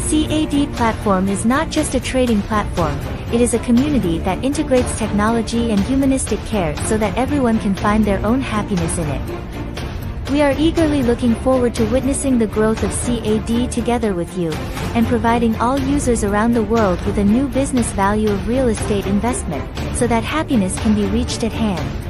CAD platform is not just a trading platform, it is a community that integrates technology and humanistic care so that everyone can find their own happiness in it. We are eagerly looking forward to witnessing the growth of CAD together with you, and providing all users around the world with a new business value of real estate investment, so that happiness can be reached at hand.